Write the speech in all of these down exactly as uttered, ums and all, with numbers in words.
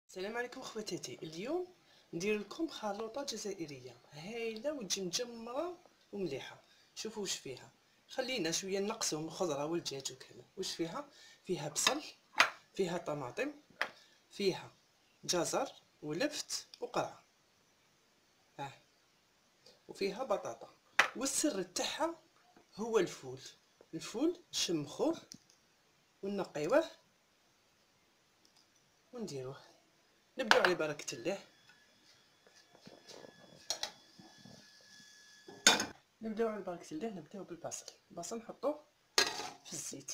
السلام عليكم خواتاتي. اليوم ندير لكم خلوطه جزائريه هايله وتجي مجمره ومليحه. شوفوا واش فيها. خلينا شويه نقصوا من الخضره والدجاج وكذا. واش فيها؟ فيها بصل، فيها طماطم، فيها جزر ولفت وقرع، اه وفيها بطاطا. والسر تاعها هو الفول. الفول نشمخوه ونقيوه ونديروه. نبداو على بركه الله. نبداو على بركه الله. نبداو بالبصل. البصل نحطوه في الزيت.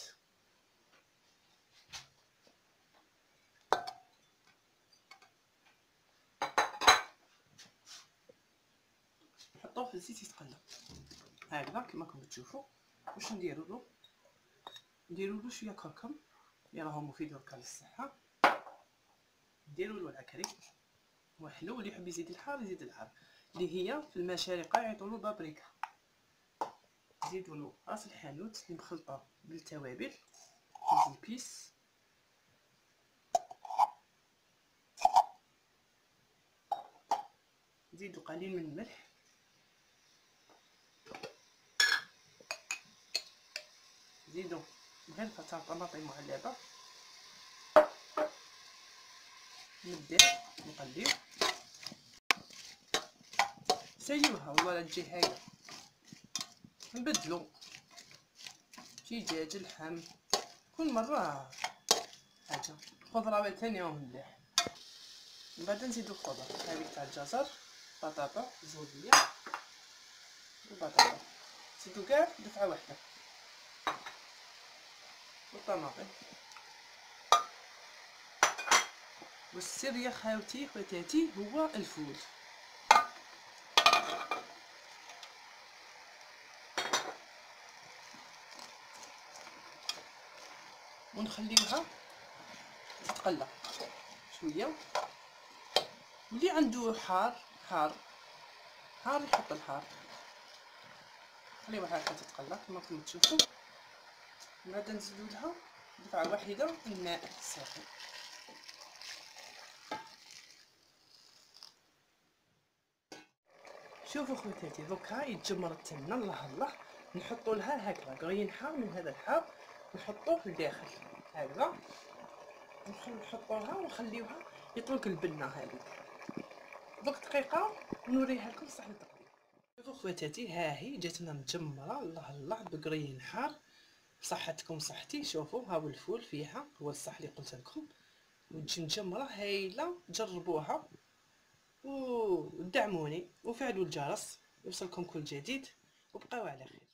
نحطوه في الزيت يتقلب هكذا كما راكم تشوفوا. واش نديروا له؟ نديروا له شويه كركم، اللي راهو مفيد بركا للصحه. نديروا له العكري وحلو، اللي يحب يزيد الحار يزيد الحار، اللي هي في المشارقه يعيطوا له بابريكا. نزيدوا له راس الحانوت اللي مخلطه بالتوابل والبيس. نزيدوا قليل من الملح، نزيدوا غرفه تاع طماطم معلبه. نبدا نقليو. سيوها والله لا تجي هايله. نبدلو دجاج اللحم كل مره حاجه. خضره ثانيه ومليح. من بعد نزيدو الخضر هذيك تاع الجزر، بطاطا، زوديه وبطاطا. نزيدو كاع دفعه واحده والطماطم. والسر يا خاوتي خواتاتي هو الفول. ونخليوها تتقلى شويه. واللي عنده حار حار حار يحط الحار. خليوها هكا تتقلى كما راكم تشوفوا. من بعد نزيدو لها دفعه واحده الماء الساخن. شوفوا خواتاتي دوكا يتجمرت لنا. الله الله. نحطوا لها هكذا قرين حار من هذا الحار، نحطوه لداخل هكذا. نحطوها ونخليوها يطلق البنه هذيك دوك دقيقه ونوريها لكم صح التقديم. شوفوا خواتاتي ها هي جاتنا مجمره. الله الله بقرين حار بصحتكم صحتي. شوفوا ها هو الفول فيها، هو الصح اللي قلت لكم. وتجي مجمره هايله. جربوها ودعموني وفعلوا الجرس يوصلكم كل جديد، وبقاو على خير.